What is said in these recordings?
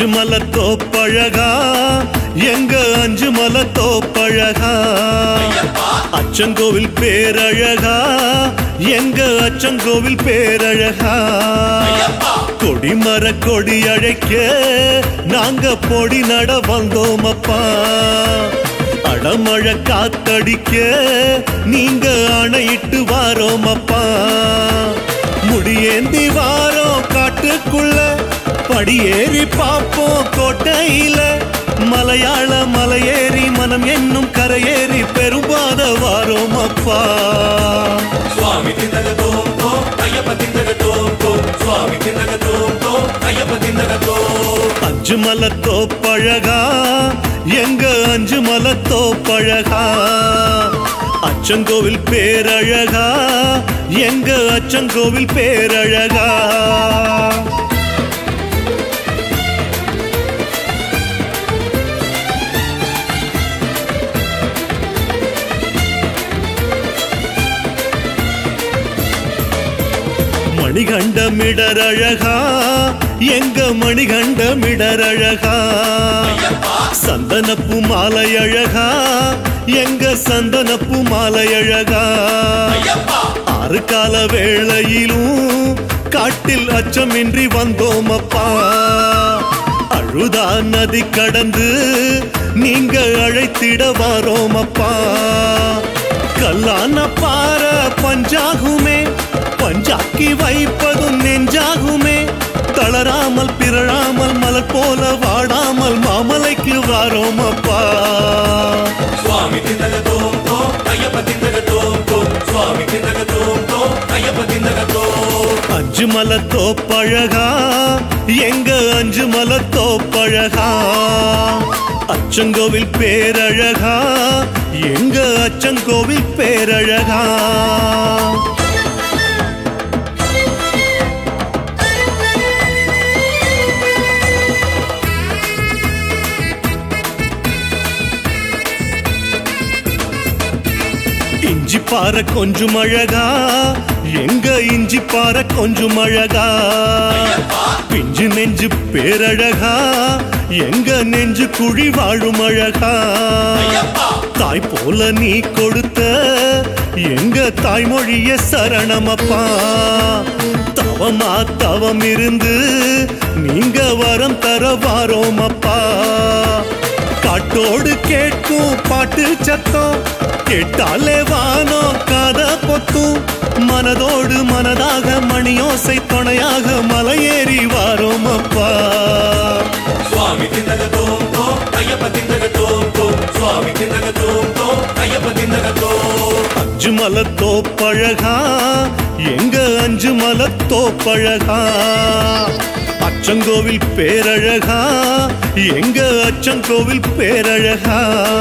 அஞ்சு மலை தோப்பழகா எங்க அஞ்சு மலை தோப்பழகா அச்சங்கோவில் பேரழகா எங்க அச்சங்கோவில் பேரழகா கொடிமர கொடி அழைக்க நாங்க பொடி நட வந்தோம் அப்பா அடமழை காத்தடிக்க நீங்க அணையிட்டு வாரோம் அப்பா முடியேந்தி வாரோம் காட்டுக்குள்ள படியேறி பாப்போம் கோட்டையில மலையாள மலையேறி மனம் என்னும் கரையேறி பெரும்பாத வாரோம் அப்பா சுவாமி திந்தக தோம் தோம் ஐயப்ப திந்தக தோம் தோம் சுவாமி திந்தக தோம் தோம் ஐயப்ப திந்தக தோம் அஞ்சு மலை தோப்பழகா எங்க அஞ்சு மலை தோப்பழகா அச்சங்கோவில் பேரழகா எங்க அச்சங்கோவில் பேரழகா மணிகண்டமிடரழகா எங்க மணிகண்டமிடரழகா சந்தனப்பு மாலை அழகா எங்க சந்தனப்பு மாலை அழகா ஆறு கால வேளையிலும் காட்டில் அச்சமின்றி வந்தோம் அப்பா அழுதா நதி கடந்து நீங்க அழைத்திட வாரோம் அப்பா கல்லான பார பஞ்சாகுமே பஞ்சாக்கி வைப்பதும் நெஞ்சாகுமே தளராமல் பிறழாமல் மலர் போல வாடாமல் மாமலைக்கு வாரோம் அப்பா சுவாமி திந்தக தோம் தோம் ஐயப்ப திந்தக தோம் தோம் சுவாமி திந்தக தோம் தோம் ஐயப்ப திந்தக தோம் அஞ்சு மலை தோப்பழகா எங்க அஞ்சு மலை தோப்பழகா அச்சங்கோவில் பேரழகா எங்க அச்சங்கோவில் பேரழகா இஞ்சி பாற கொஞ்சம் அழகா எங்க இஞ்சி பாற கொஞ்சம் அழகா பிஞ்சு நெஞ்சு பேரழகா எங்க நெஞ்சு குழி வாழும் அழகா தாய் போல நீ கொடுத்த எங்க தாய்மொழிய சரணமப்பா தவமா தவம் இருந்து நீங்க வரம் தர வாரோம் அப்பா காட்டோடு கேட்கும் பாட்டு சத்தம் கேட்டாலே வானோ காத பொத்தும் மனதோடு மனதாக மணியோசை துணையாக மலையேறி வாரோம் அப்பா சுவாமி திந்தக தோம் தோம் ஐயப்ப திந்தக தோம் தோம் சுவாமி திந்தக தோம் தோம் ஐயப்ப திந்தக தோம் அஞ்சு மலை தோப்பழகா எங்க அஞ்சு மலை தோப்பழகா அச்சங்கோவில் பேரழகா எங்க அச்சங்கோவில் பேரழகா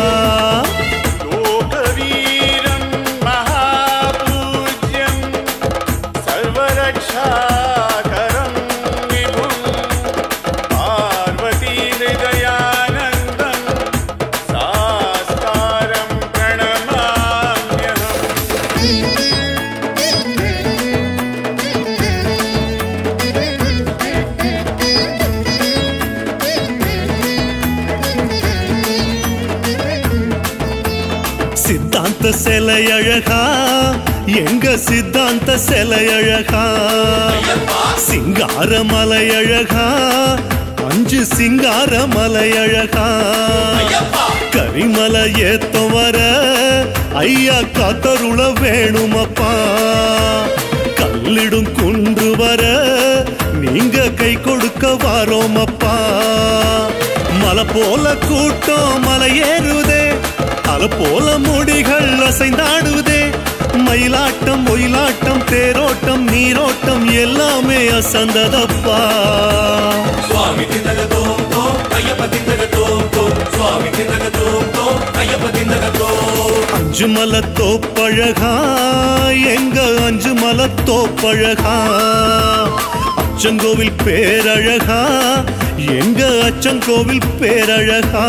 சித்தாந்த சிலை அழகா எங்க சித்தாந்த சிலை அழகா சிங்கார மலை அழகா அஞ்சு சிங்கார மலை அழகா கரிமலை ஏத்த வர ஐயா காத்தருள வேணுமப்பா கல்லிடும் குன்று வர நீங்க கை கொடுக்க வாரோம் அப்பா மலை போல கூட்டம் மலை ஏறுதே அல போல முடிகள் அசைந்தாடுதே மயிலாட்டம் ஒயிலாட்டம் தேரோட்டம் நீரோட்டம் எல்லாமே அசந்ததப்பா சுவாமி திந்தக தோம் தோம் ஐயப்ப திந்தக தோம் தோம் சுவாமி திந்தக தோம் தோம் ஐயப்ப திந்தக தோம் அஞ்சு மலை தோப்பழகா எங்க அஞ்சு மலை தோப்பழகா அச்சங்கோவில் பேரழகா எங்க அச்சங்கோவில் பேரழகா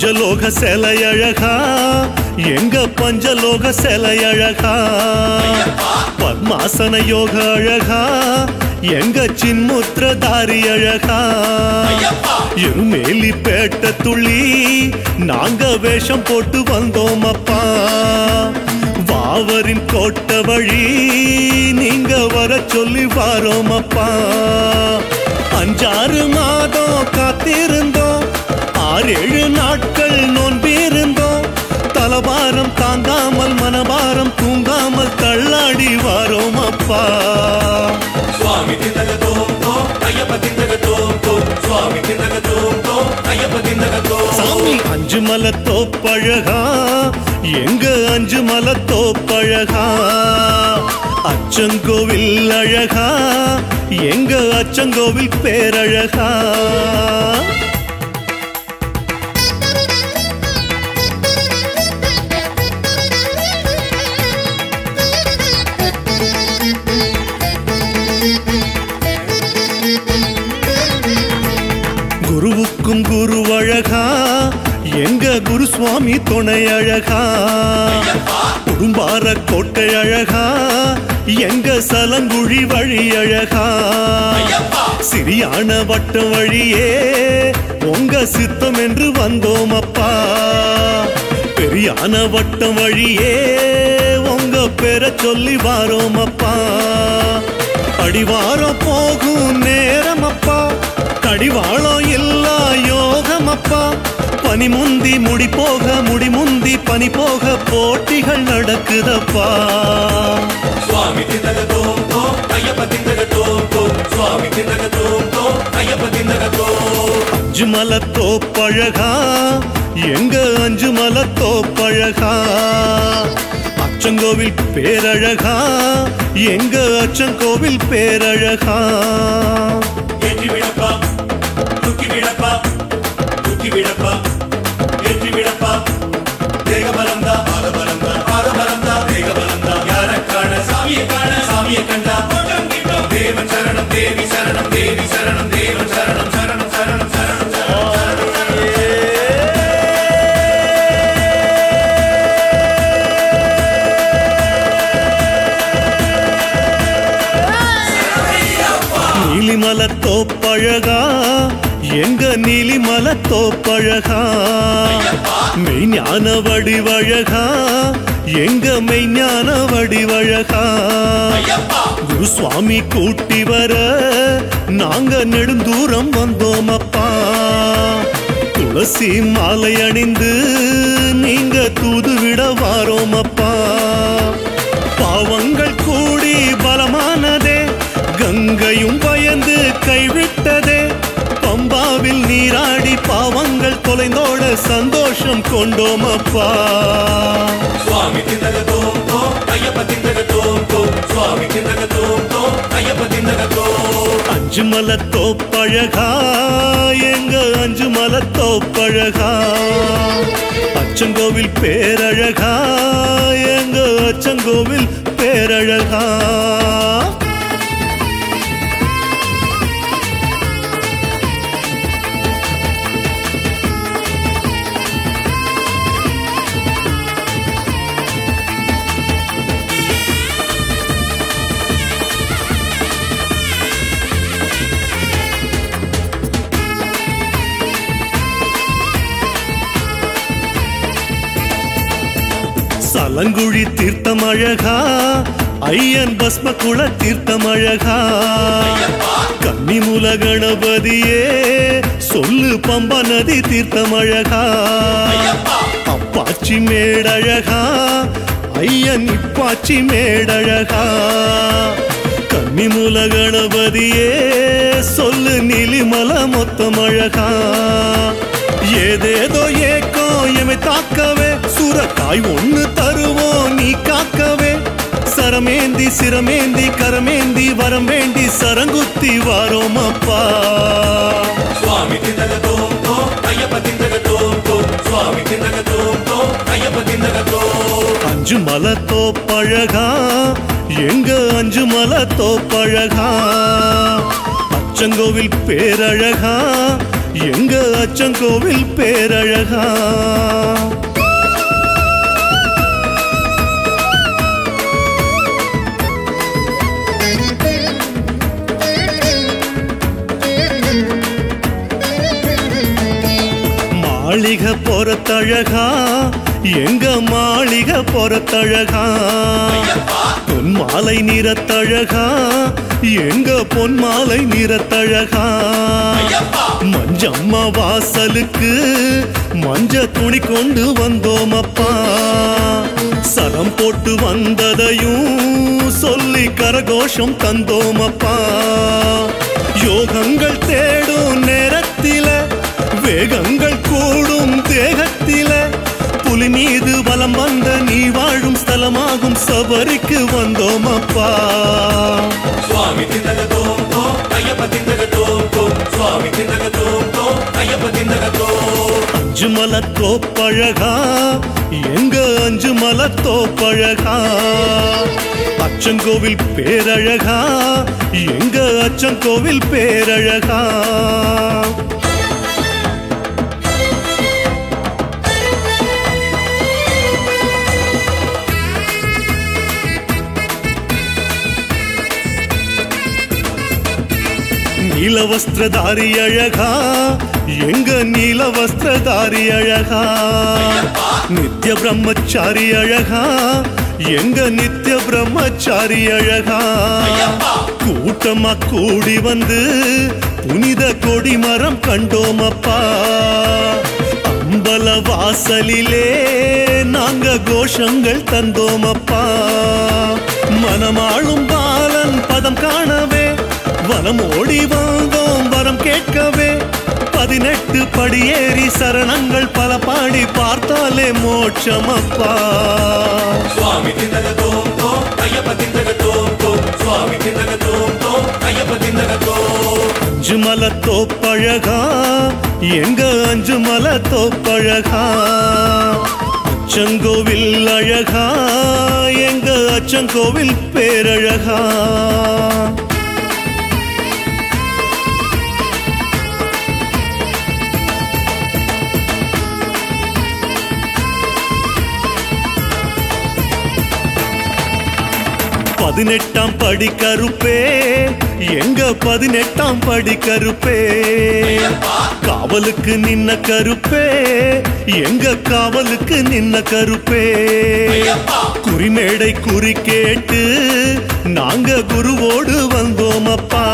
பஞ்சலோக சிலை அழகா எங்க பஞ்சலோக சிலை அழகா பத்மாசன யோக அழகா எங்க சின்முத்திரதாரி அழகா எருமேலி பேட்ட துள்ளி நாங்க வேஷம் போட்டு வந்தோம் அப்பா வாவரின் கோட்டை வழி நீங்க வர சொல்லி வாரோம் அப்பா 5-6 மாதம் காத்திருந்தோம் 6-7 நாட்கள் நோன்பிருந்தோம் தலபாரம் தாங்காமல் மனபாரம் தூங்காமல் தள்ளாடி வாரோம் அப்பா சுவாமி திந்தக தோம் தோம் ஐயப்ப திந்தக தோம் தோம் சுவாமி திந்தக தோம் தோம் ஐயப்ப திந்தக தோம் சாமி 5 மலை தோப்பழகா எங்க 5 மலை தோப்பழகா அச்சங்கோவில் அழகா எங்க அச்சங்கோவில் பேரழகா குருவுக்கும் குருவழகா எங்க குரு சுவாமி துணை அழகா குடும்பார கோட்டை அழகா எங்க சலங்குழி வழி அழகா சிறியான வட்டம் வழியே உங்க சித்தம் என்று வந்தோம் அப்பா பெரியான வட்டம் வழியே உங்க பேரை சொல்லி வாரோம் அப்பா அடிவாரம் போகும் நேரம் அப்பா கடிவாளம் இல்லா யோகம் அப்பா பனி முந்தி முடி போக முடி முந்தி பனி போக போட்டிகள் நடக்குதப்பா சுவாமி திந்தக தோம் தோம் ஐயப்ப திந்தக தோம் தோம் சுவாமி திந்தக தோம் தோம் ஐயப்ப திந்தக தோம் 5 மலை தோப்பழகா எங்க 5 மலை தோப்பழகா அச்சங்கோவில் பேரழகா எங்க அச்சங்கோவில் பேரழகா ஏற்றி விடப்பா தூக்கி விடப்பா தூக்கி விடப்பா ஏற்றி விடப்பா தேக பலந்தா பாத பலந்தா பாத பலந்தா தேக பலந்தா யார காண சாமியை கண்டா ஓட்டம் கிட்டோம் தேவன் சரணம் தேவி சரணம் தேவி சரணம் தேவன் சரணம் சரணம் சரணம் சரணம் நீலிமலை தோப்பழகா எங்க நீலிமலை தோப்பழகா மெய்ஞான வடிவழகா எங்க மெய்ஞான வடிவழகா குரு சுவாமி கூட்டி வர நாங்க நெடுந்தூரம் வந்தோம் அப்பா துளசி மாலை அணிந்து நீங்க தூதுவிட வாரோம் அப்பா பாவங்கள் கூடி பலமானதே கங்கையும் பயந்து கைவிட்டதே பம்பாவில் நீராடி பாவங்கள் தொலைந்தோட சந்தோஷம் கொண்டோம் அப்பா சுவாமி திந்தக தோம் தோம் ஐயப்ப திந்தக தோம் தோம் சுவாமி திந்தக தோம் தோம் ஐயப்ப திந்தக தோம் 5 மலை தோப்பழகா எங்க 5 மலை தோப்பழகா அச்சங்கோவில் பேரழகா எங்க அச்சங்கோவில் பேரழகா சலங்குழி தீர்த்தம் அழகா ஐயன் பஸ்ம குள தீர்த்தம் அழகா கன்னிமூல கணபதியே சொல்லு பம்பா நதி தீர்த்தம் அழகா அப்பாச்சி மேடழகா ஐயன் இப்பாச்சி மேடழகா கன்னிமூல கணபதியே சொல்லு நீலிமல மொத்தம் அழகா ஏதேதோ ஏக்கோ எமை தாக்கவே சுரக்காய் ஒண்ணு தருவோம் நீ காக்கவே சரமேந்தி சிரமேந்தி கரமேந்தி வரம் வேண்டி சரங்குத்தி வாரோம் அப்பா சுவாமி திந்தக தோம் தோம் ஐயப்ப திந்தக தோம் தோம் சுவாமி திந்தக தோம் தோம் ஐயப்ப திந்தக தோம் 5 மலை தோப்பழகா எங்க 5 மலை தோப்பழகா அச்சங்கோவில் பேரழகா எங்க அச்சங்கோவில் பேரழகா. மாளிகை பொறத்தழகா எங்க மாளிகை பொறத்தழகா. பொன்மாலை நிறத்தழகா எங்க பொன்மாலை நிறத்தழகா. மஞ்சம்மா வாசலுக்கு மஞ்ச துணி கொண்டு வந்தோம் அப்பா. சரம் போட்டு வந்ததையும் சொல்லி கரகோஷம் தந்தோம் அப்பா. யோகங்கள் தேடும் நேரத்தில வேகங்கள் கூடும் தேகத்தில புலி மீது வலம் வந்த நீ வாழும் ஸ்தலமாகும் சபரிக்கு வந்தோம் அப்பா. சுவாமி திந்தகதோம் தோம் ஐயப்ப திந்தகதோம் தோம் சுவாமி திந்தகதோம் தோம் ஐயப்ப திந்தகதோம். அஞ்சு மலத்தோப்பழகா எங்க அஞ்சு மலத்தோப்பழகா. அச்சங்கோவில் பேரழகா எங்க அச்சங்கோவில் பேரழகா. நீலவஸ்திரதாரி அழகா எங்க நீலவஸ்திரதாரி அழகா. நித்ய பிரம்மச்சாரி அழகா எங்க நித்ய பிரம்மச்சாரி அழகா. கூட்டமா கூடி வந்து புனித கொடிமரம் கண்டோம் அப்பா. அம்பல வாசலிலே நாங்க கோஷங்கள் தந்தோம் அப்பா. மனமாளும் பாலன் பதம் காணவே வனம் ஓடி வந்தோம் வரம் கேட்கவே. 18 படியேறி சரணங்கள் பல பாடி பார்த்தாலே மோட்சம் அப்பா. சுவாமி திந்தகதோம் தோம் ஐயப்ப திந்தகதோம் தோம் சுவாமி திந்தகதோம் தோம் ஐயப்ப திந்தகதோம். அஞ்சு மலத்தோப்பழகா எங்க அஞ்சு மலத்தோப்பழகா. அச்சங்கோவில் அழகா எங்க அச்சங்கோவில் பேரழகா. பதினெட்டாம் படி கருப்பே எங்க 18ஆம் படி கருப்பே. காவலுக்கு நின்ன கருப்பே எங்க காவலுக்கு நின்ன கருப்பே. குறிமேடை குறி கேட்டு நாங்க குருவோடு வந்தோம் அப்பா.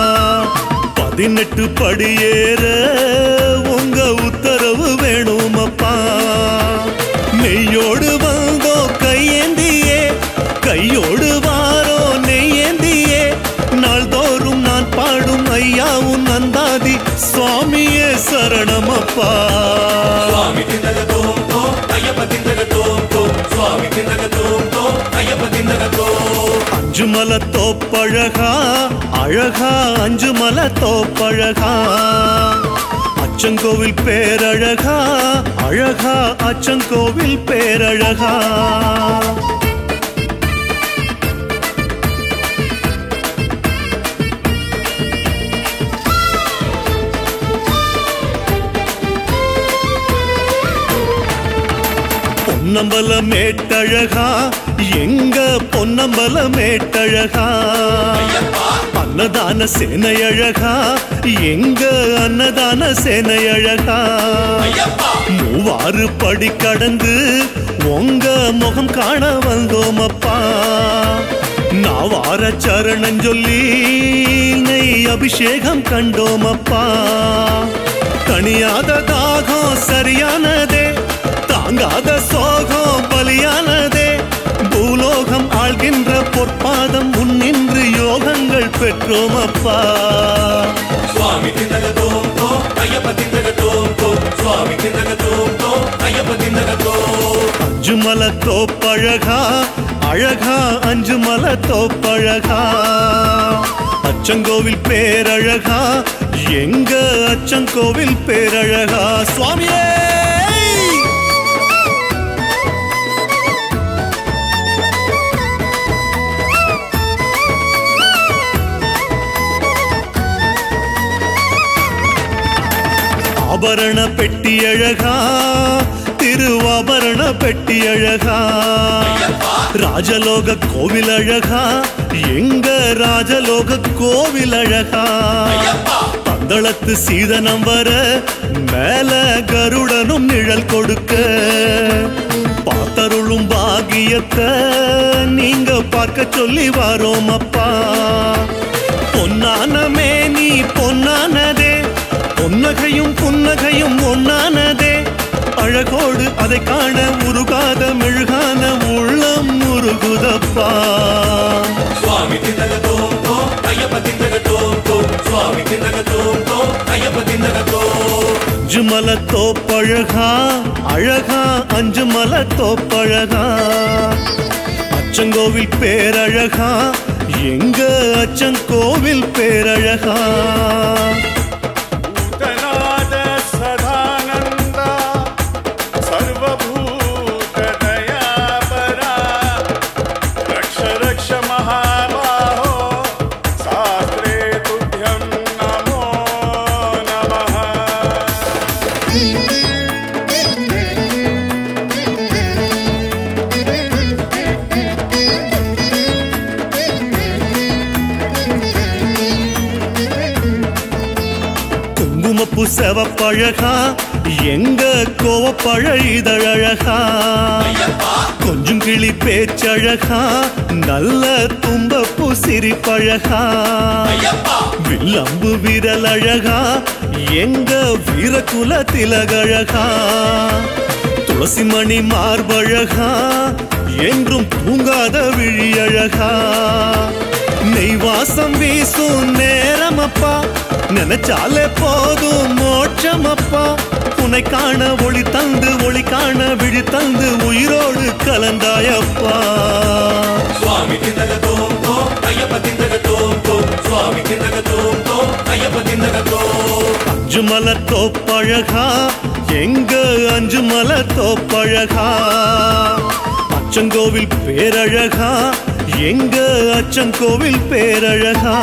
18 படி ஏற உங்க உத்தரவு வேணும் அப்பா. மெய்யோடு வந்தோ கையேந்தியே கையோடு வாரோ நெய்யேந்தியே. நாள்தோறும் நான் பாடும் ஐயாவும் நந்தாதி சுவாமியே சரணமப்பா. சுவாமி திந்தகதோம் தோம் ஐயப்ப திந்தகதோம் தோம் சுவாமி திந்தகதோம் தோம் ஐயப்ப திந்தகதோம். அஞ்சு மலத்தோப்பழகா அழகா அஞ்சு மலத்தோப்பழகா. அச்சங்கோவில் பேரழகா அழகா அச்சங்கோவில் பேரழகா. பொன்னம்பல மேட்டழகா எங்க பொன்னம்பல மேட்டழகா. அன்னதான சேனையழகா எங்க அன்னதான சேனையழகா. மூவாறு படி கடந்து உங்க முகம் காண வந்தோம் அப்பா. நாவார சரணம் சொல்லி நெய் அபிஷேகம் கண்டோம் அப்பா. தனியாத தாகம் சரியானதே தாங்காத சோகம் பலியானதே. பூலோகம் ஆள்கின்ற பொற்பாதம் முன்னின்று யோகங்கள் பெற்றோம் அப்பா. சுவாமி திந்தகதோம் தோம் ஐயப்ப திந்தகதோம் தோம் சுவாமி திந்தகதோம் தோம் ஐயப்ப திந்தகதோம். அஞ்சு மலத்தோப்பழகா அழகா அஞ்சு மலத்தோப்பழகா. அச்சங்கோவில் பேரழகா எங்க அச்சங்கோவில் பேரழகா. சுவாமியே ஆபரண பெட்டி அழகா திருவாபரண பெட்டி அழகா ராஜலோக கோவில் அழகா எங்க ராஜலோக கோவில் அழகா பந்தளத்து சீதனம் வர மேல கருடனும் நிழல் கொடுக்க பார்த்தருளும் பாகியத்தை நீங்க பார்க்க சொல்லி வரோம் அப்பா பொன்னான மேனி பொன்னானதே பொன்னகையும் புன்னகையும் ஒன்னானதே அழகோடு அதை காண உருகாத மெழுகான உள்ளம் முருகுதப்பா சுவாமி திந்தகத்தோம் தோம் ஐயப்ப திந்தகத்தோம் தோம் சுவாமி திந்தகத்தோம் தோம் ஐயப்ப திந்தகத்தோம் அஞ்சு மலை தோப்பழகா அழகா அஞ்சு மலை தோப்பழகா அச்சங்கோவில் பேரழகா எங்க அச்சங்கோவில் பேரழகா செவப்பழகா எங்க கோவப்பழ இதழழகா கொஞ்சம் கிளி பேச்சழகா நல்ல தும்பப்பூ சிரிப்பழகா வில்லம்பு விரல் அழகா எங்க வீரகுல திலகழகா துளசி மணி மார்பழகா என்றும் தூங்காத விழியழகா நெய்வாசம் வீசும் நேரமப்பா நினைச்சாலே போதும் மோட்சமப்பா உன்னை காண ஒளி தந்து ஒளி காண விழி தந்து உயிரோடு கலந்தாயப்பா சுவாமி திந்தகத்தோம் தோம் ஐயப்ப திந்தகத்தோம் தோம் சுவாமி திந்தகத்தோம் தோம் ஐயப்ப திந்தகத்தோம் அஞ்சு மலை தோப்பழகா எங்க அஞ்சு மலை தோப்பழகா அச்சங்கோவில் பேரழகா எங்க அச்சங்கோவில் பேரழகா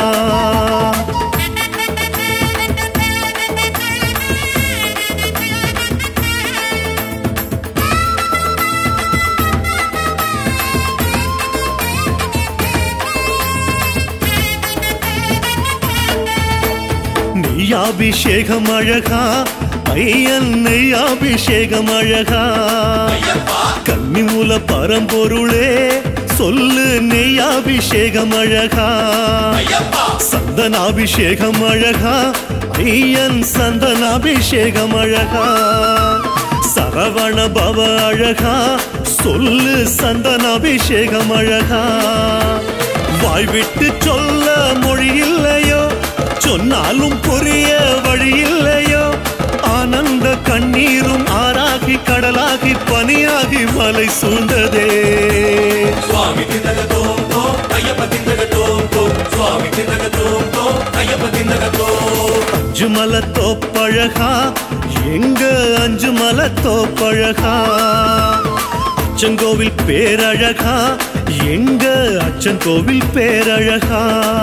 நெய்யாபிஷேகம் அழகா ஐயன் நெய்யாபிஷேகம் அழகா கன்னிமூல பரம்பொருளே சொல்லு நெய்யாபிஷேகம் அழகா சந்தனாபிஷேகம் அழகா ஐயன் சந்தனாபிஷேகம் அழகா சரவண பவ அழகா சொல்லு சந்தனாபிஷேகம் அழகா வாய் விட்டு சொல்ல மொழி இல்லையோ சொன்னாலும் புரிய வழி இல்லையோ ஆனந்த கண்ணீரும் ஆறாகி கடலாகி பனியாகி மலை சூழ்ந்ததே சுவாமி திந்தகத்தோம் தோம் ஐயப்ப திந்தகத்தோம் தோம் சுவாமி திந்தகத்தோம் தோம் ஐயப்ப திந்தகத்தோம் அஞ்சு மலை தோப்பழகா எங்க அஞ்சு மலை தோப்பழகா அச்சங்கோவில் பேரழகா எங்க அச்சங்கோவில் பேரழகா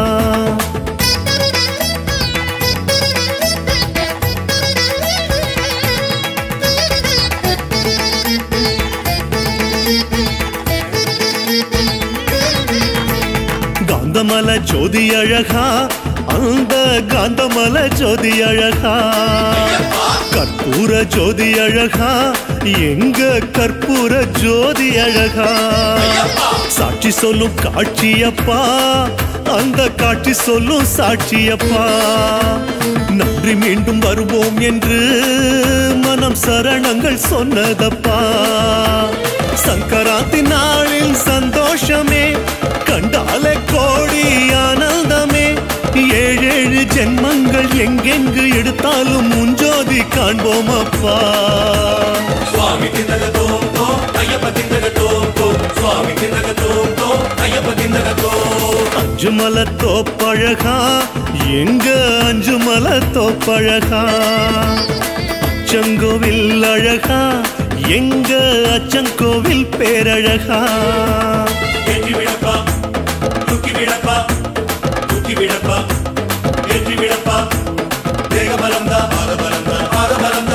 காந்தமல ஜோதி அழகா அந்த காந்தமல ஜோதி அழகா கற்பூர ஜோதி அழகா எங்க கற்பூர ஜோதி அழகா சாட்சி சொல்லும் காட்சியப்பா அந்த காட்சி சொல்லும் சாட்சியப்பா நன்றி மீண்டும் வருவோம் என்று மனம் சரணங்கள் சொன்னதப்பா சங்கராந்தி நாளில் சந்தோஷமே கண்டாலே கோடி ஆனந்தமே ஏழேழு ஜென்மங்கள் எங்கெங்கு எடுத்தாலும் முன்ஜோதி காண்போம் அப்பா சுவாமி திந்தகத்தோம் தோம் ஐயப்ப திந்தகத்தோம் தோம் சுவாமி திந்தகத்தோம் தோம் ஐயப்ப திந்தகத்தோம் அஞ்சு மலை தோப்பழகா எங்க அஞ்சு மலை தோப்பழகா அச்சங்கோவில் அழகா எங்க அச்சங்கோவில் பேரழகா ஏற்றி விடப்பா தூக்கி விடப்பா தூக்கி விடப்பா ஏற்றி விடப்பா தேக பலந்தா பாத பலந்தா பாத பலந்தா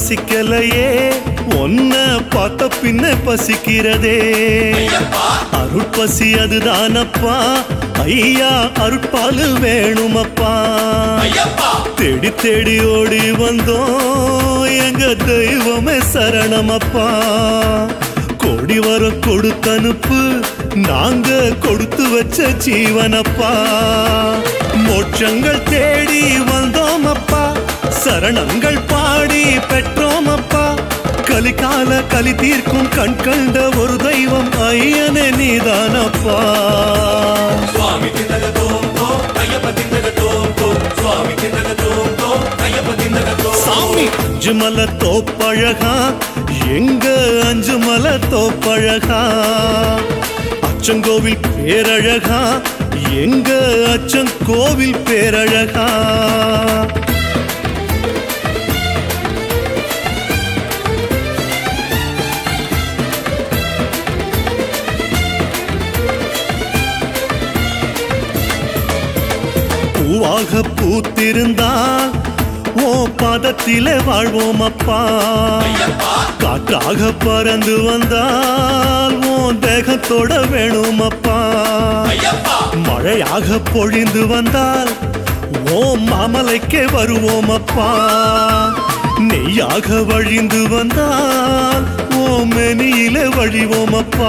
பசிக்கலையே ஒன்ன பார்த்த பின்ன பசிக்கிறதே அருட்பசி அதுதானப்பா ஐயா அருட்பாலு வேணுமப்பா தேடி தேடி ஓடி வந்தோம் எங்க தெய்வமே சரணமப்பா கோடி வர கொடுத்தனுப்பு நாங்க கொடுத்து வச்ச ஜீவனப்பா மோட்சங்கள் தேடி வந்தோம் அப்பா சரணங்கள் பாடி பெற்றோம் அப்பா கலிகால கலி தீர்க்கும் கண் கண்ட ஒரு தெய்வம் ஐயனே நீதானப்பா சுவாமி திந்தகதோம் தோம் ஐயப்ப திந்தகதோம் தோம் சுவாமி திந்தகதோம் தோம் ஐயப்ப திந்தகதோம் சாமி அஞ்சுமலை தோப்பழகா எங்க அஞ்சுமலை தோப்பழகா அச்சங்கோவில் பேரழகா எங்க அச்சங்கோவில் பேரழகா பூவாக பூத்திருந்தால் ஓ பாதத்திலே வாழ்வோம் அப்பா காற்றாக பறந்து வந்தால் ஓ தேகத்தோட வேணும் அப்பா மழையாக பொழிந்து வந்தால் ஓ மாமலைக்கே வருவோம் அப்பா நெய்யாக வழிந்து வந்தால் ஓ மெனியிலே வழிவோம் அப்பா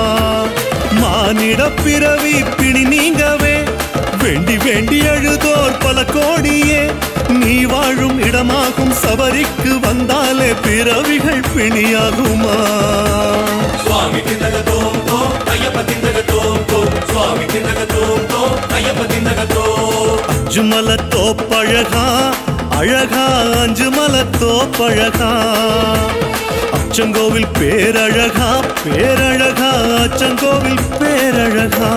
மானிட பிறவி பிணி நீங்கவே வேண்டி வேண்டி அழுதோர் பல கோடியே நீ வாழும் இடமாகும் சபரிக்கு வந்தாலே பிறவிகள் பிணியாகுமா சுவாமி திந்தகதோம் தோம் ஐயப்ப திந்தகதோம் தோம் சுவாமி திந்தகதோம் தோம் ஐயப்ப திந்தகதோம் அஞ்சுமலை தோப்பழகா அழகா அஞ்சுமலை தோப்பழகா அச்சங்கோவில் பேரழகா பேரழகா அச்சங்கோவில் பேரழகா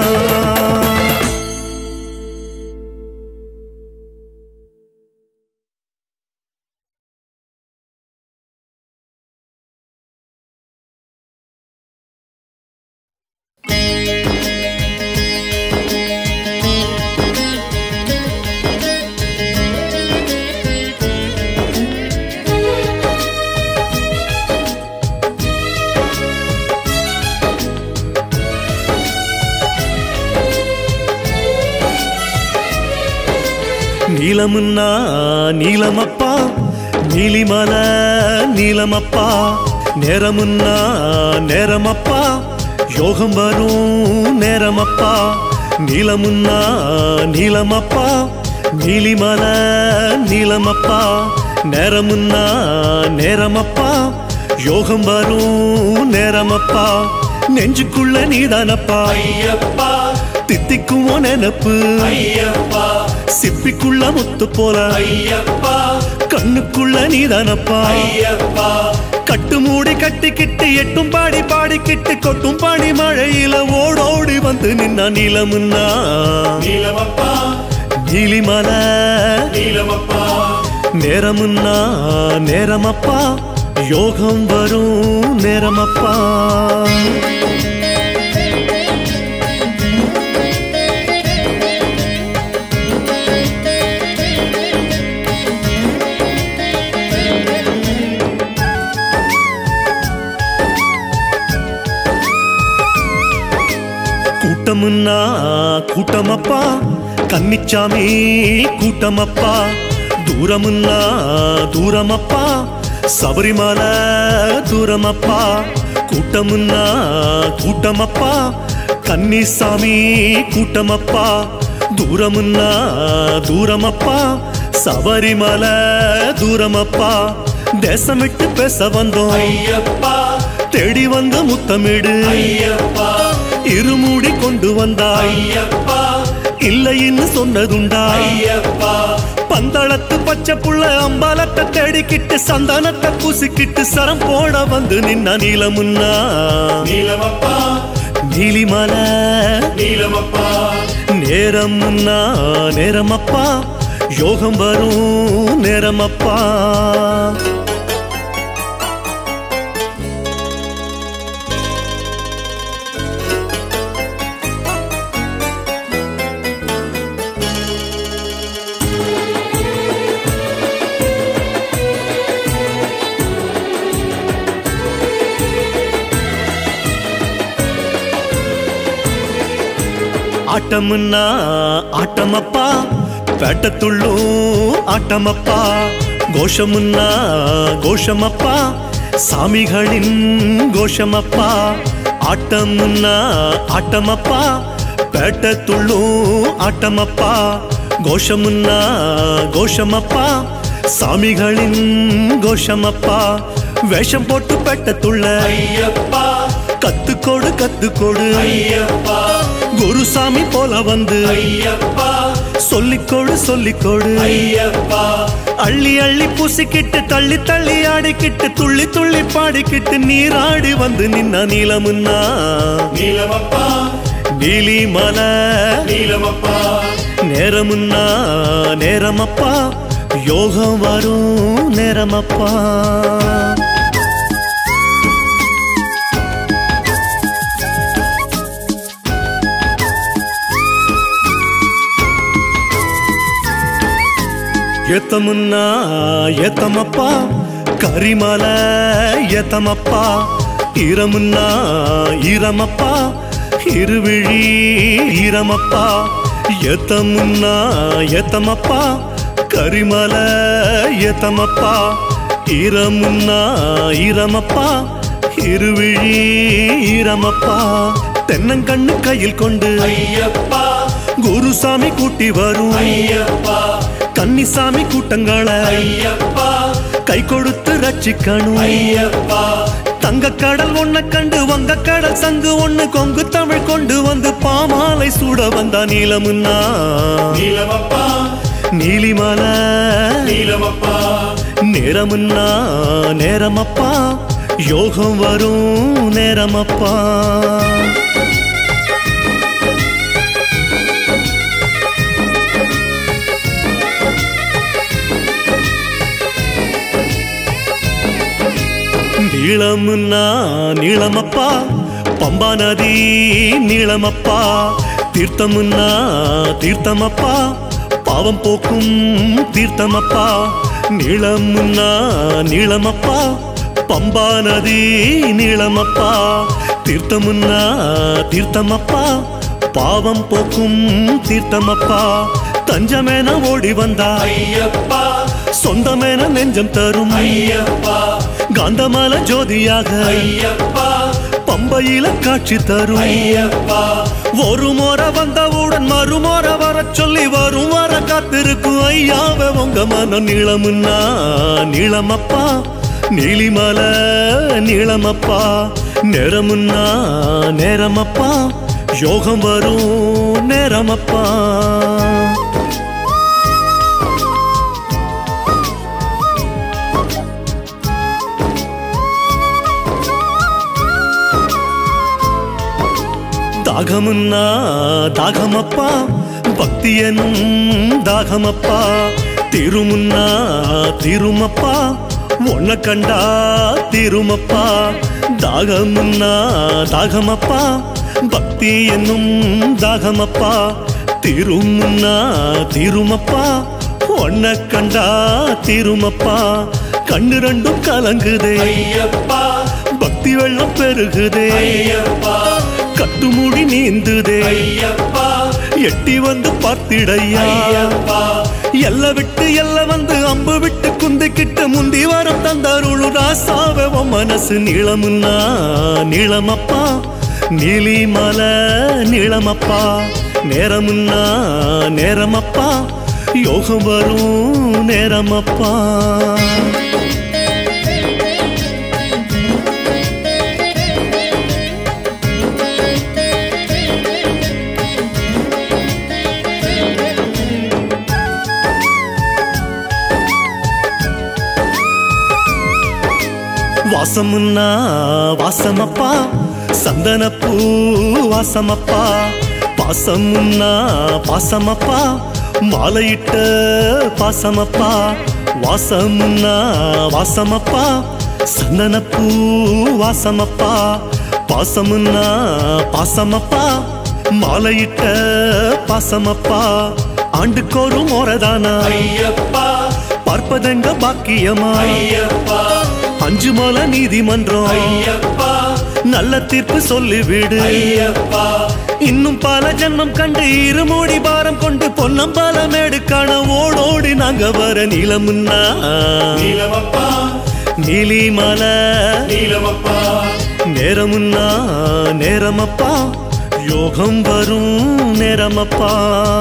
நீலமுன்னா நீலமப்பா நீலிமல நீலமப்பா நேரமுன்னா நேரமப்பா யோகம் வரும் நேரமப்பா நீலமுன்னா நீலமப்பா நீலிமல நீலமப்பா நேரமுன்னா நேரமப்பா யோகம் வரும் நேரமப்பா நெஞ்சுக்குள்ள நீதானப்பா ஐயப்பா தித்திக்குவோ நினப்பு ஐயப்பா சிப்பிக்குள்ள முத்து போல ஐயப்பா கண்ணுக்குள்ள நீதானப்பா ஐயப்பா கட்டு மூடி கட்டிக்கிட்டு எட்டும் பாடி பாடிக்கிட்டு கொட்டும் பாடி மழையில ஓடோடி வந்து நின்னா நீலமுன்னா நீலமப்பா நீலிமல நீலமப்பா நேரமுன்னா நேரமப்பா யோகம் வரும் நேரமப்பா கூட்டமுன்னா கூட்டமப்பா கன்னிச்சாமி கூட்டமப்பா தூரமுன்னா தூரமப்பா சபரிமலை தூரமப்பா கூட்டமுன்னா கூட்டமப்பா கன்னிசாமி கூட்டமப்பா தூரமுன்னா தூரமப்பா சபரிமலை தூரமப்பா தேசமிட்டு பேச வந்தோம் ஐயப்பா தேடி வந்து முத்தமிடு ஐயப்பா இருமூடி கொண்டு வந்தாய் ஐயப்பா இல்லைன்னு சொன்னதுண்டா ஐயப்பா பந்தளத்து பச்சை புள்ள அம்பாலத்தை தேடிக்கிட்டு சந்தானத்தை பூசிக்கிட்டு சரம் போட வந்து நின்னா நீலமுன்னா நீலமப்பா நீலிமல நீலமப்பா நேரமுன்னா நேரமப்பா யோகம் வரும் நேரமப்பா ஆட்டமுன்னா ஆட்டமப்பா பேட்டத்துள்ளும் ஆட்டமப்பா கோஷமுன்னா கோஷமப்பா சாமிகளின் கோஷமப்பா ஆட்டமுன்னா ஆட்டமப்பா பேட்டத்துள்ளும் ஆட்டமப்பா கோஷமுன்னா கோஷமப்பா சாமிகளின் கோஷமப்பா வேஷம் போட்டு பேட்டத்துள்ள ஐயப்பா கத்துக்கோடு கத்துக்கோடு ஐயப்பா குருசாமி போல வந்து ஐயப்பா சொல்லிக்கோடு சொல்லிக்கோடு ஐயப்பா அள்ளி அள்ளி பூசிக்கிட்டு தள்ளி தள்ளி ஆடிக்கிட்டு துள்ளி துள்ளி பாடிக்கிட்டு நீராடி வந்து நின்னா நீலமுன்னா நீலமப்பா நீலி மலை நீலமப்பா நேரமுன்னா நேரமப்பா யோகம் வரும் நேரமப்பா ஏத்தமுன்னா ஏத்தமப்பா கரிமலை ஏத்தமப்பா ஈரமுன்னா ஈரமப்பா இருவிழி ஈரமப்பா ஏத்தமுன்னா ஏத்தமப்பா கரிமலை ஏத்தமப்பா ஈரமுன்னா ஈரமப்பா இருவிழி ஈரமப்பா தென்னங்கண்ணு கையில் கொண்டு ஐயப்பா குருசாமி கூட்டி வரும் ஐயப்பா கன்னிசாமி கூட்டங்களை ஐயப்பா கை கொடுத்து ரட்சிக்கணும் ஐயப்பா தங்க கடல் ஒன்ன கண்டு வங்க கடல் சங்கு ஒண்ணு கொங்கு தமிழ் கொண்டு வந்து பாமாலை சூட வந்தா நீலமுன்னா நீலமப்பா நீலிமலை நீலமப்பா நேரமுன்னா நேரமப்பா யோகம் வரும் நேரமப்பா நீளமுன்னா நீளமப்பா பம்பா நதி நீளமப்பா தீர்த்தமுன்னா தீர்த்தமப்பா பாவம் போக்கும் தீர்த்தமப்பா நீளமுன்னா நீளமப்பா பம்பா நதி நீளமப்பா தீர்த்தமுன்னா தீர்த்தமப்பா பாவம் போக்கும் தீர்த்தமப்பா தஞ்சமேன ஓடி வந்தா ஐயப்பா சொந்தமேன நெஞ்சம் தரும் ஐயப்பா காந்தமால ஜோதியாக ஐயப்பா பம்பையில காட்சி தரும் ஐயப்பா ஒரு முறை வந்தவுடன் மறுமுறை வர சொல்லி வரும் வர காத்திருக்கும் ஐயாவே உங்க மனம் நீளமுன்னா நீளமப்பா நீலிமலை நீளமப்பா நேரமுன்னா நேரமப்பா யோகம் வரும் நேரமப்பா தாகமுன்னா தாகமப்பா பக்தியனும் தாகமப்பா திருமுன்னா திருமப்பா ஒன்ன கண்டா திருமப்பா தாகமுன்னா தாகமப்பா பக்தி என்னும் தாகமப்பா திருமுன்னா திருமப்பா ஒன்ன கண்டா திருமப்பா கண்ணு ரெண்டும் கலங்குதே ஐயப்பா பக்தி வெள்ளம் பெருகுதே ஐயப்பா கட்டுமுடி நீந்துதே ஐயப்பா எட்டி வந்து பார்த்திடையா ஐயப்பா எல்ல விட்டு எல்ல வந்து அம்பு விட்டு குந்திக்கிட்டு முந்தி வரம் தந்தாருளு ராசாவே உன் மனசு நீளமுன்னா நீளமப்பா நீலிமலை நீளமப்பா நேரமுன்னா நேரமப்பா யோகம் வரும் நேரமப்பா வாசமுன்னா வாசமப்பா சந்தனப்பூ வாசமப்பா பாசமுன்னா பாசமப்பா மாலையிட்ட பாசமப்பா வாசமுன்னா வாசமப்பா சந்தனப்பூ வாசமப்பா பாசமுன்னா பாசமப்பா மாலையிட்ட பாசமப்பா ஆண்டுக்கொரு மோரதானா ஐயப்பா பார்ப்பதெங்க பாக்கியமா ஐயப்பா அஞ்சு மல நீதிமன்றம் ஐயப்பா நல்ல தீர்ப்பு சொல்லிவிடு ஐயப்பா இன்னும் பல ஜன்மம் கண்டு இருமூடி பாரம் கொண்டு பொன்னம்பலம் எடுக்கான ஓடோடி நாங்க வர நீலமுன்னா நீலமப்பா நீலிமல நீலமப்பா நேரமுன்னா நேரமப்பா யோகம் வரும் நேரமப்பா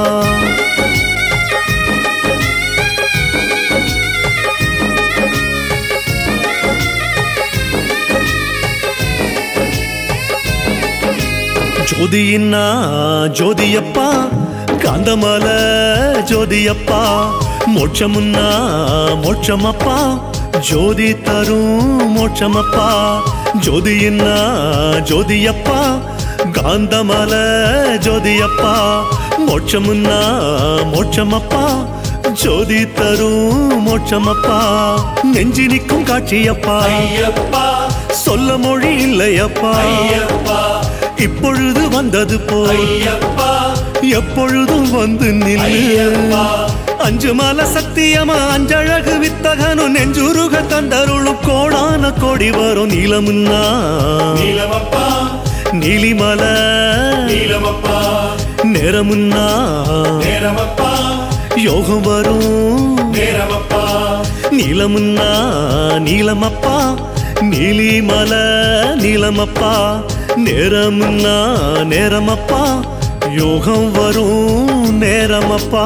ஜோதியின்னா ஜோதியப்பா காந்தமல ஜோதியப்பா மோட்சமுன்னா மோட்சமப்பா ஜோதி தரும் மோட்சமப்பா ஜோதியின்னா ஜோதியப்பா காந்தமல ஜோதியப்பா மோட்சமுன்னா மோட்சமப்பா ஜோதி தரும் மோட்சமப்பா நெஞ்சி நிற்கும் காட்சியப்பா ஐயப்பா சொல்ல மொழி இல்லையப்பா ஐயப்பா இப்பொழுது வந்தது போ ஐயப்பா எப்பொழுதும் வந்து நில்லு ஐயப்பா அஞ்சு மால சத்தியமா அஞ்சழகு வித்தகனு நெஞ்சுருக தந்தருளும் கோடான கோடி வரும் நீலமுன்னா நீலமப்பா நீலிமல நீலமப்பா நேரமுன்னா நேரமப்பா யோகம் வரும் நேரமப்பா நீலமுன்னா நீலமப்பா நீலிமல நீலமப்பா நேரமுன்னா நேரமப்பா யோகம் வரும் நேரமப்பா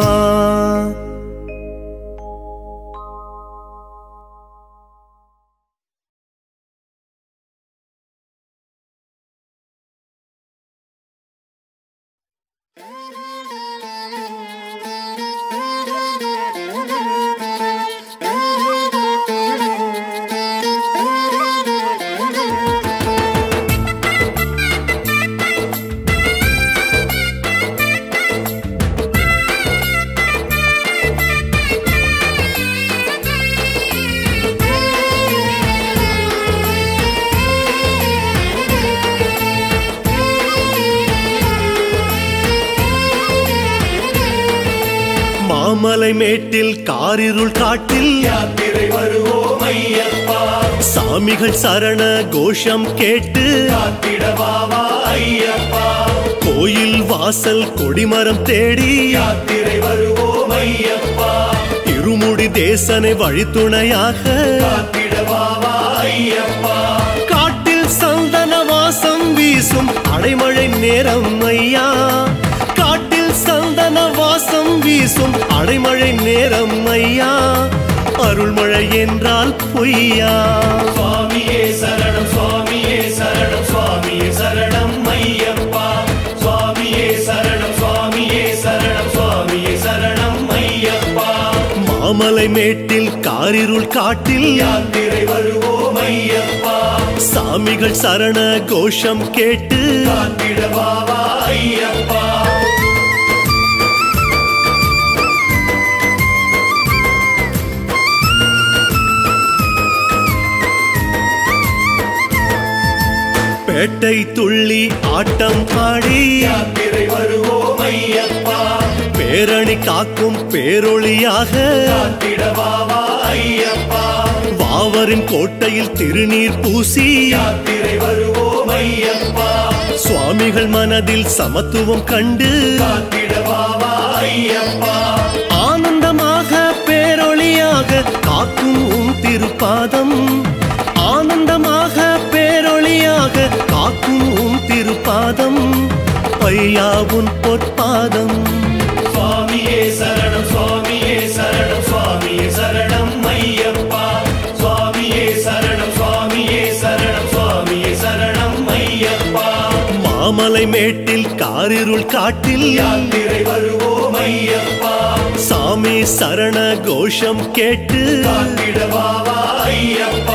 மாமலை மேட்டில் காரிருள் காட்டில் யாத்திரை வருவோம் ஐயப்பா சாமிகள் சரண கோஷம் கேட்டு காத்திடவாவா ஐயப்பா கோயில் வாசல் கொடிமரம் தேடி யாத்திரை வருவோம் ஐயப்பா இருமுடி தேசனை வழித்துணையாக காத்திடவாவா ஐயப்பா காட்டில் சந்தன வாசம் வீசும் அடைமழை நேரம் ஐயா காட்டில் சந்தன வாசம் வீசும் அடைமழை நேரம் ஐயா அருள்மழை என்றால் பொய்யா சுவாமியே சரணம் சுவாமியே சரணம் சுவாமியே சரணம் ஐயப்பா சுவாமியே சரணம் சுவாமியே சரணம் சுவாமியே சரணம் ஐயப்பா மாமலை மேட்டில் காரிருள் காட்டில் யாத்திரை வருவோம் ஐயப்பா சாமிகள் சரண கோஷம் கேட்டு காத்திடவாவா ஐயப்பா பேட்டை துள்ளி ஆட்டம் ஆடி யாத்திரை வருவோம் ஐயப்பா பேரணி காக்கும் பேரொளியாக காத்திடவாவா ஐயப்பா வாவரின் கோட்டையில் திருநீர் பூசி யாத்திரை வருவோம் ஐயப்பா சுவாமிகள் மனதில் சமத்துவம் கண்டு காத்திடவாவா ஐயப்பா ஆனந்தமாக பேரொளியாக காக்கும் உம் திருப்பாதம் ஆனந்தமாக பேரொளியாக காக்கும் உம் திருப்பாதம் ஐயா உன் பொற்பாதம் சுவாமியே சரணம் சுவாமியே சரணம் சுவாமியே சரணம் ஐயப்பா சுவாமியே சரணம் சுவாமியே சரணம் சுவாமியே சரணம் ஐயப்பா மாமலை மேட்டில் காரிருள் காட்டில் யாத்திரை வருவோம் ஐயப்பா சாமி சரண கோஷம் கேட்டு காத்திடவாவா ஐயப்பா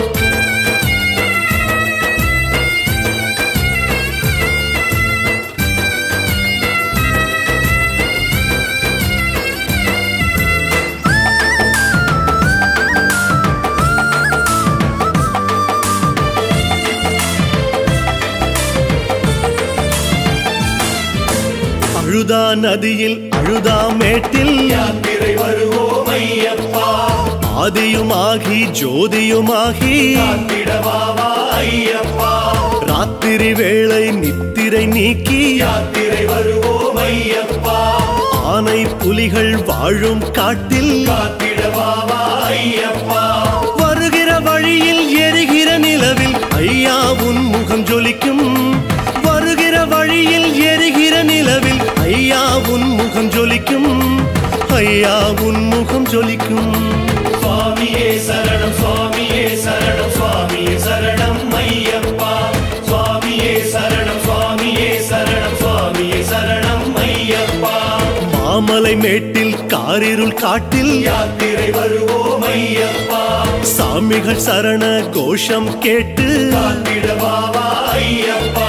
அழுதா நதியில் அழுதா மேட்டில் யாத்திரை வருவோம் ஐயப்பா ஆதியுமாகி ஜோதியுமாகி காத்திடவாவா ஐயப்பா ராத்திரி வேளை நித்திரை யாத்திரை நீக்கி யாத்திரை வருவோம் ஐயப்பா ஆனை புலிகள் வாழும் காட்டில் காத்திடவாவா ஐயப்பா வருகிற வழியில் எரிகிற நிலவில் ஐயா உன் முகம் ஜொலிக்கும் வருகிற வழியில் எரிகிற நிலவில் ஐயா உன் முகம் ஜொலிக்கும் ஐயா உன் முகம் ஜொலிக்கும் சுவாமியே சரணம் சுவாமியே சரணம் சுவாமியே சரணம் ஐயப்பா சுவாமியே சரணம் சுவாமியே சரணம் சுவாமியே சரணம் ஐயப்பா மாமலை மேட்டில் காரிருள் காட்டில் யாத்திரை வருவோம் ஐயப்பா சாமிகள் சரண கோஷம் கேட்டு காத்திடவாவா ஐயப்பா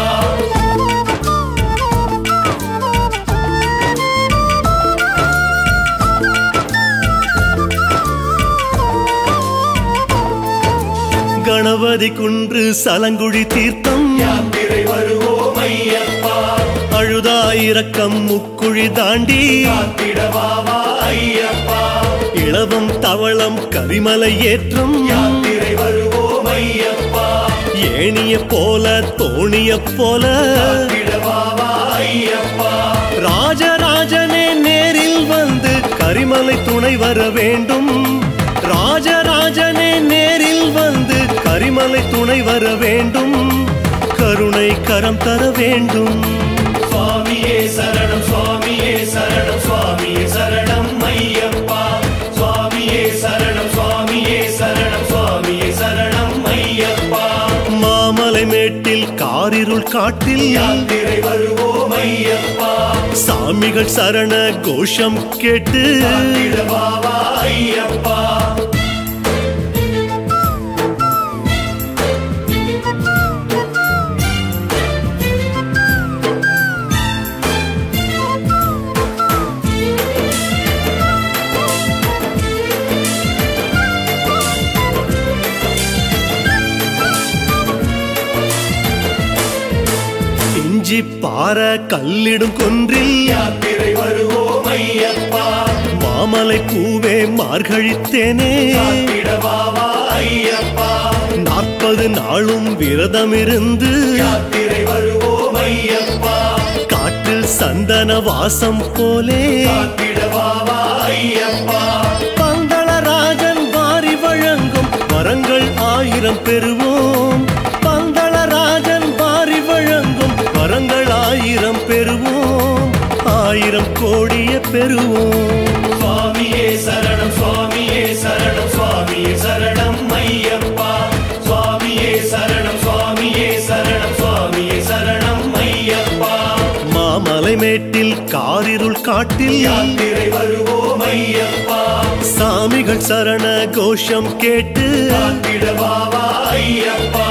கணபதி குன்று சலங்குழி தீர்த்தம் யாத்திரை வருவோம் ஐயப்பா அழுதாயிரக்கம் முக்குழி தாண்டி காத்திடவாவா ஐயப்பா இளவம் தவளம் கரிமலை ஏற்றம் யாத்திரை வருவோம் ஐயப்பா ஏணிய போல தோணிய போல காத்திடவாவா ஐயப்பா ராஜராஜனே நேரில் வந்து கரிமலை துணை வர வேண்டும் ராஜராஜனே நேரில் வந்து கரிமலை துணை வர வேண்டும் கருணை கரம் தர வேண்டும் சுவாமியே சரணம் சுவாமியே சரணம் சுவாமியே சரணம் ஐயப்பா சுவாமியே சரணம் சுவாமியே சரணம் சுவாமியே சரணம் ஐயப்பா மாமலை மேட்டில் காரிருள் காட்டில் யாத்திரை வருவோம் ஐயப்பா சாமிகள் சரண கோஷம் கேட்டு காத்திடவாவா ஐயப்பா இஞ்சி பாற கல்லிடும் கொன்றில் யாத்திரை வருவோம் ஐயப்பா மாமலை பூவே மார்கழித்தேனே காத்திடவாவா ஐயப்பா 40 நாளும் விரதமிருந்து யாத்திரை வருவோம் ஐயப்பா காட்டில் சந்தன வாசம் போலே காத்திடவாவா ஐயப்பா பந்தளராஜன் வாரி வழங்கும் வரங்கள் 1000 பெறுவோம் பந்தளராஜன் வாரி வழங்கும் வரங்கள் 1000 பெறுவோம் 1000 கோடிய பெறுவோம் சுவாமியே சரணம் சுவாமியே சரணம் சுவாமியே சரணம் ஐயப்பா சுவாமியே சரணம் சுவாமியே சரணம் சுவாமியே சரணம் ஐயப்பா மாமலை மேட்டில் காரிருள் காட்டில் யாத்திரை வருவோம் ஐயப்பா சாமிகள் சரண கோஷம் கேட்டு காத்திடவாவா ஐயப்பா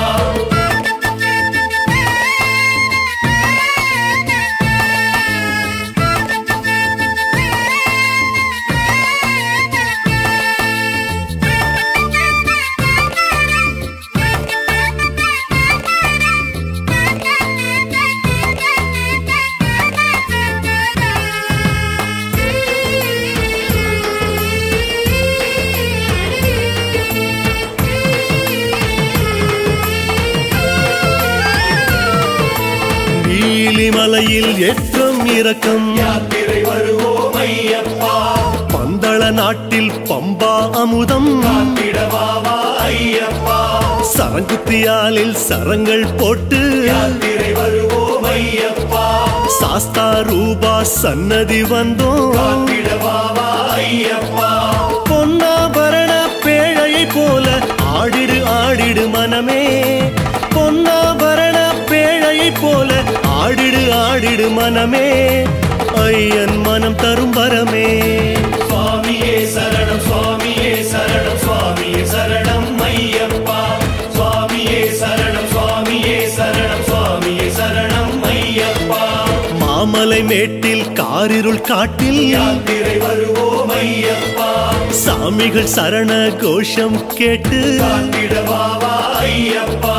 மலையில் ஏற்றம் இறக்கம் யாத்திரை வருவோம் ஐயப்பா பந்தள நாட்டில் பம்பா அமுதம் காத்திடவாவா ஐயப்பா சரங்குத்தியாலில் சரங்கள் போட்டு யாத்திரை வருவோம் ஐயப்பா சாஸ்தா ரூபா சன்னதி வந்தோம் காத்திடவாவா ஐயப்பா பொன்னாபரண பேழையை போல ஆடிடு ஆடிடு மனமே பொன்னாபரண பேழையை போல ஆடிடு ஆடிடு மனமே ஐயன் மனம் தரும் வரமே சுவாமியே சரணம் சுவாமியே சரணம் சுவாமியே சரணம் ஐயப்பா சுவாமியே சரணம் சுவாமியே சரணம் சுவாமியே சரணம் ஐயப்பா மாமலை மேட்டில் காரிருள் காட்டில் யாத்திரை வருவோம் ஐயப்பா சாமிகள் சரண கோஷம் கேட்டு காத்திடவாவா ஐயப்பா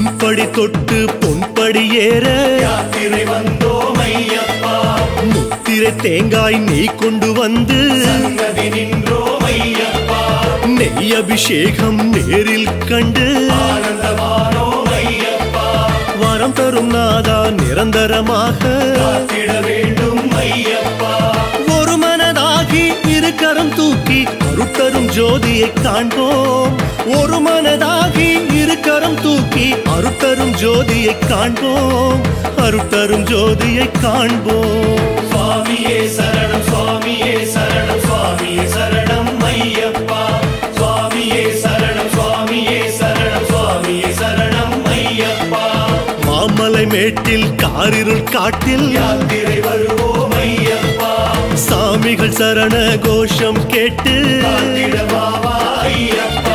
முன்படி தொட்டு பொன்படி ஏற யாத்திரை வந்தோம் ஐயப்பா முத்தி குளிர தேங்காய் நீ கொண்டு வந்து சன்னதி நின்றோம் ஐயப்பா நெய் அபிஷேகம் நேரில் கண்டு ஆனந்தமானோம் ஐயப்பா வரம் தரும் நாதா நிரந்தரமாக காத்திட வேண்டும் ஐயப்பா ஒரு மனதாகி இரு கரம் தூக்கி அருட்தரும் ஜோதியை காண்போம் ஒரு மனதாகி இரு கரம் தூக்கி அருட்தரும் ஜோதியை காண்போம் அருட்தரும் ஜோதியை காண்போம் சுவாமியே சரணம் சுவாமியே சரணம் சுவாமியே சரணம் ஐயப்பா சுவாமியே சரணம் சுவாமியே சரணம் சுவாமியே சரணம் ஐயப்பா மாமலை மேட்டில் காரிருள் காட்டில் யாத்திரை வருவோம் ஐயப்பா சாமிகள் சரண கோஷம் கேட்டு காத்திட பாபா ஐயப்பா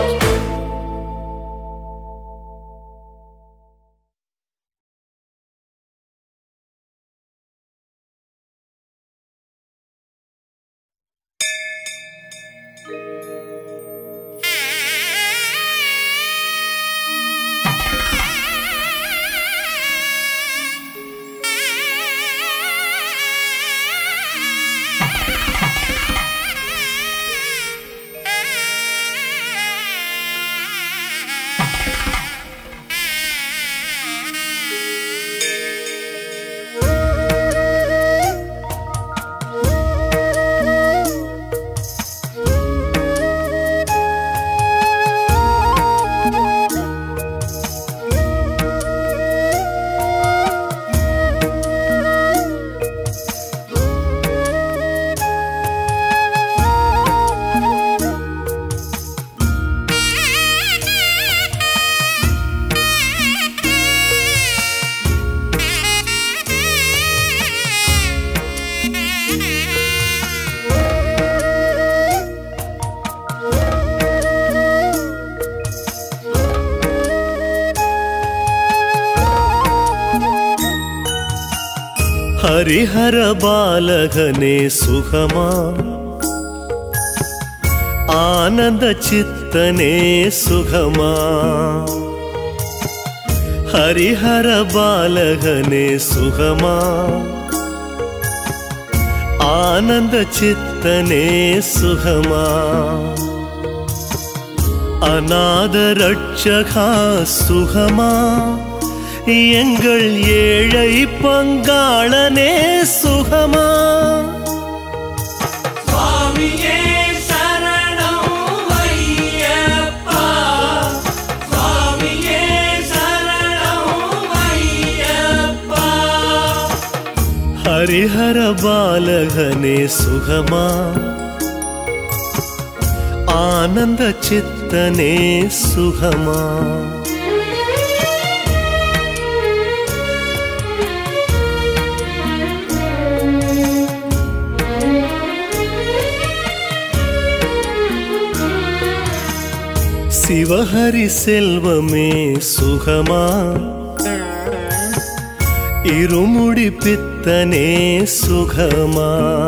ஹரிஹர பாலகனே சுகமா ஆனந்த சித்தனே சுகமா ஹரிஹர பாலகனே சுகமா ஆனந்த சித்தனே சுகமா அநாத ரட்சகா சுகமா எங்கள் ஏழை பங்காளனே சுகமா சுவாமியே சரணம் ஐயப்பா சுவாமியே சரணம் ஐயப்பா ஹரிஹர பாலகனே சுகமா ஆனந்த சித்தனே சுகமா சிவஹரி செல்வமே சுகமா இருமுடி பித்தனே சுகமா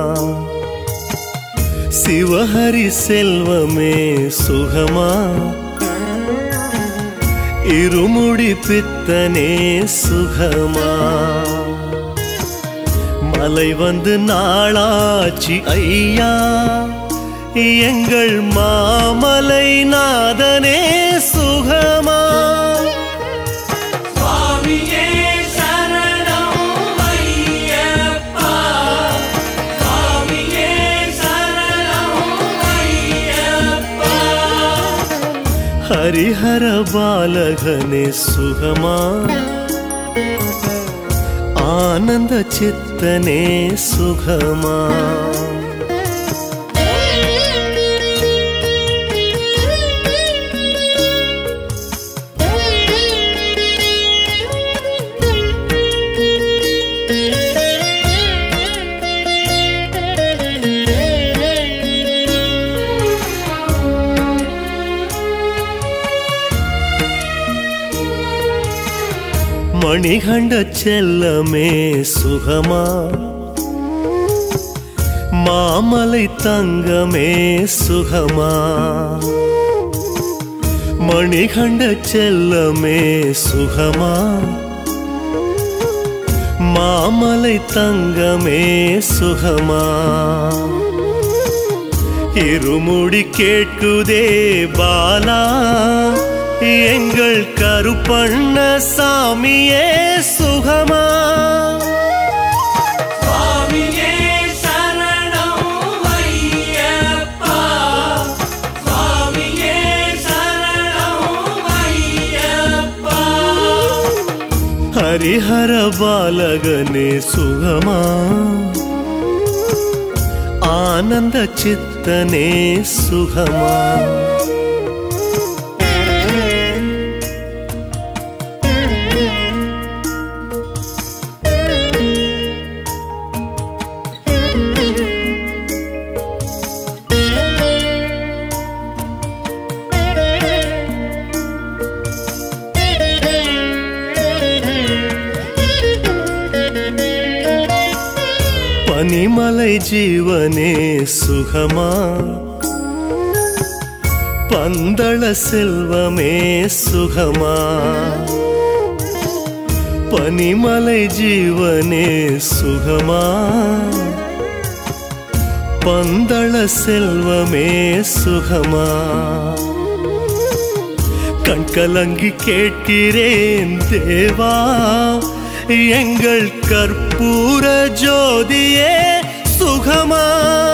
சிவஹரி செல்வமே சுகமா இருமுடி பித்தனே சுகமா மலை வந்து நாளாச்சி ஐயா எங்கள் மாமலை நாதனே சுகமா சுவாமியே சரணம் ஐயப்பா சுவாமியே சரணம் ஐயப்பா ஹரிஹர பாலகனே சுகமா ஆனந்த சித்தனே சுகமா மணிகண்ட செல்லமே சுகமா மாமலை தங்கமே சுகமா மணிகண்ட செல்லமே சுகமா மாமலை தங்கமே சுகமா இருமுடி கேட்குதே பாலா எங்கள் கருப்பண்ண சாமியே சுகமா ஹரிஹர பாலகனே சுகமா ஆனந்த சித்தனே சுகமா பனிமலை ஜீவனே சுகமா பந்தள செல்வமே சுகமா பனிமலை ஜீவனே சுகமா பந்தள செல்வமே சுகமா கண்கலங்கி கேட்கிறேன் தேவா எங்கள் கற்பூர ஜோதியே சுகமா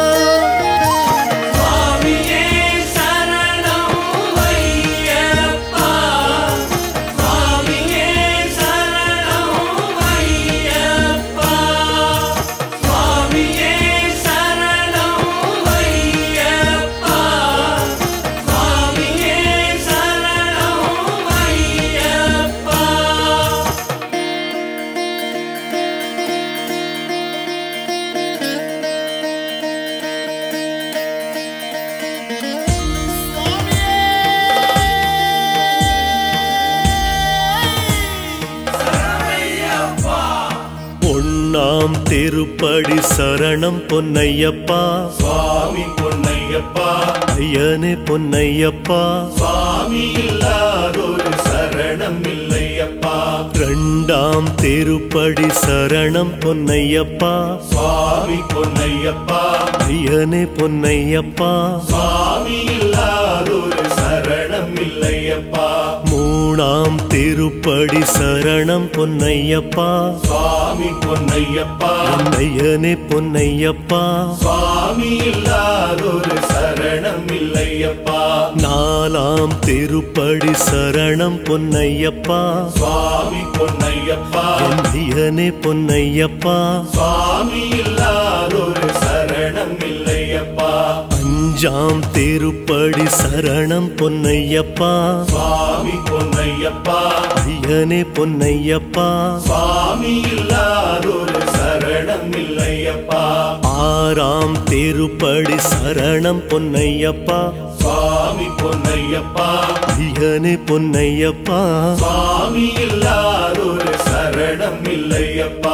பொன்னாம் திருப்படி சரணம் பொன்னையப்பா சுவாமி பொன்னையப்பா ஐயனே பொன்னையப்பா சுவாமி இல்லாதொரு சரணம் இல்லையப்பா இரண்டாம் திருப்படி சரணம் பொன்னையப்பா சுவாமி பொன்னையப்பா ஐயனே பொன்னையப்பா சுவாமி இல்லாதொரு சரணம் இல்லையப்பா மூணாம் திருப்படி சரணம் பொன்னையப்பா சுவாமி பொன்னையப்பா ஐயனே பொன்னையப்பா சுவாமி இல்லாதொரு சரணம் இல்லையப்பா நாலாம் திருப்படி சரணம் பொன்னையப்பா சுவாமி பொன்னையப்பா ஐயனே பொன்னையப்பா சுவாமி இல்லாதொரு சரணம் இல்லையப்பா அஞ்சாம் திருப்படி சரணம் பொன்னையப்பா சுவாமி பொன்னையப்பா ஐயனே பொன்னையப்பா சுவாமி இல்லாதொரு சரணம் இல்லையப்பா ஆறாம் திருப்படி சரணம் பொன்னையப்பா சுவாமி பொன்னையப்பா ஐயனே பொன்னையப்பா சுவாமி இல்லாதொரு சரணம் இல்லையப்பா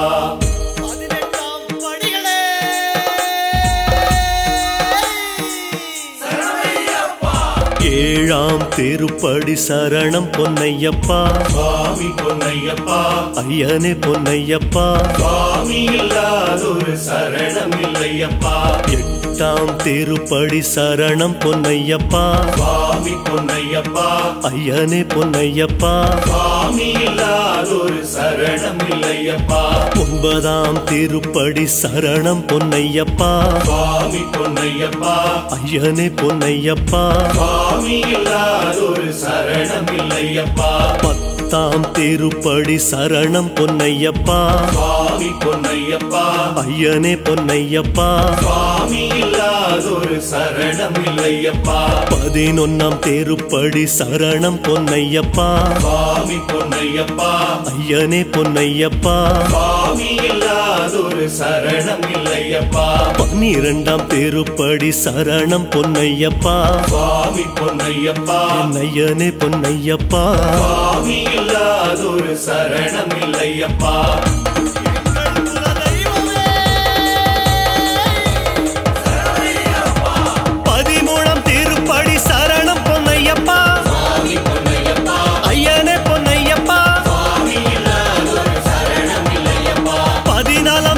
ஏழாம் திருப்படி சரணம் பொன்னையப்பா சுவாமி பொன்னையப்பா ஐயனே பொன்னையப்பா சுவாமி இல்லாதொரு சரணம் இல்லையப்பா எட்டாம் திருப்படி சரணம் பொன்னையப்பா சுவாமி பொன்னையப்பா ஐயனே பொன்னையப்பா சுவாமி இல்லாதொரு சரணம் இல்லையப்பா ஒன்பதாம் திருப்படி சரணம் பொன்னையப்பா சுவாமி பொன்னையப்பா ஐயனே பொன்னையப்பா சுவாமி இல்லாதொரு சரணம் இல்லையப்பா பத்தாம் திருப்படி சரணம் பொன்னையப்பா சுவாமி பொன்னையப்பா ஐயனே பொன்னையப்பா சுவாமி இல்லாதொரு சரணம் இல்லையப்பா பதினொன்னாம் திருப்படி சரணம் பொன்னையப்பா சுவாமி பொன்னையப்பா ஐயனே பொன்னையப்பா சுவாமி இல்லாதொரு சரணம் இல்லையப்பா பன்னிரண்டாம் திருப்படி சரணம் பொன்னையப்பா சுவாமி பொன்னையப்பா ஐயனே பொன்னையப்பா சுவாமி இல்லாதொரு சரணம் இல்லையப்பா பதிமூணாம் திருப்படி சரணம் பொன்னையப்பா ஐயனே பொன்னையப்பா நலம்